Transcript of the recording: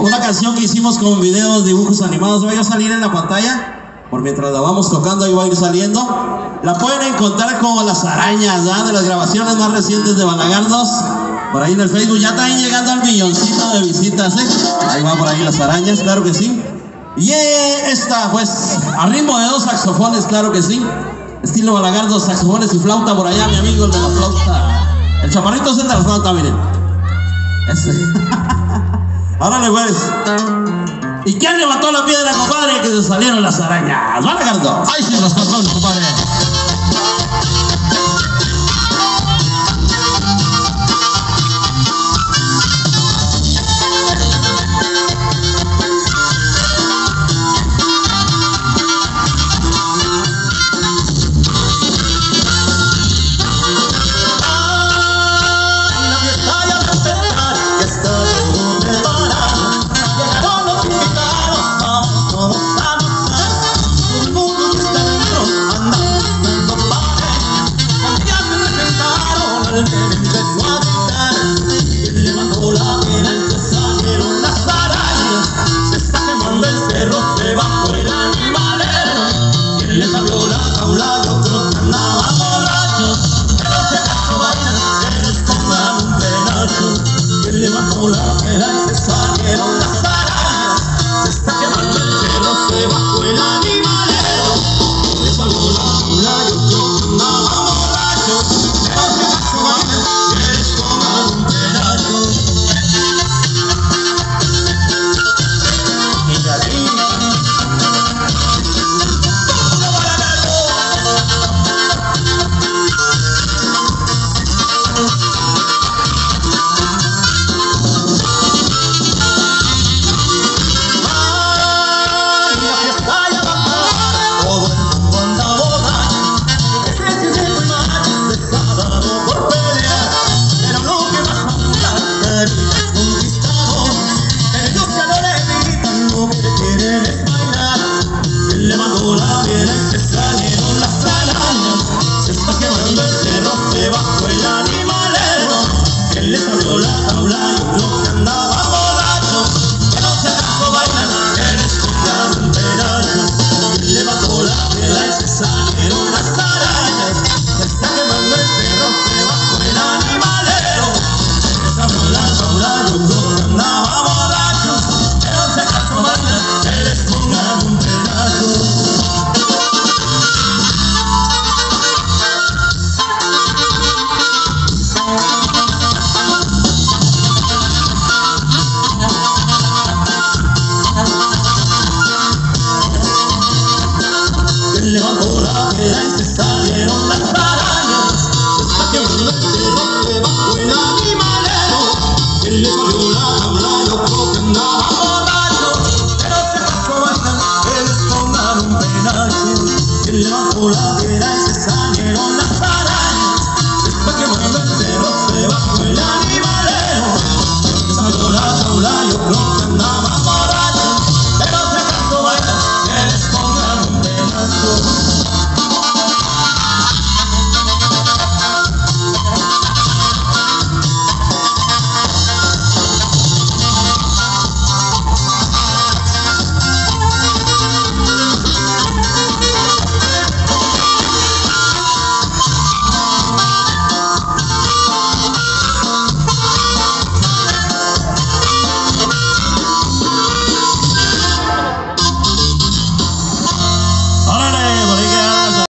una canción que hicimos con videos, dibujos animados. ¿Va a salir en la pantalla? Por mientras la vamos tocando, ahí va a ir saliendo. La pueden encontrar como Las Arañas, ¿verdad? De las grabaciones más recientes de Balagardos. Por ahí en el Facebook ya están llegando al milloncito de visitas, ¿eh? Ahí va por ahí Las Arañas, claro que sí. Y esta, pues, a ritmo de 2 saxofones, claro que sí. Estilo Balagardos, saxofones y flauta por allá, mi amigo, el de la flauta. El chaparrito es el de la flauta, miren. Ese. Árale, pues. ¿Y quién levantó la piedra, compadre? Que se salieron las arañas. Balagardos. ¡Ay, sí, los patrones, compadre! Yo creo que andaba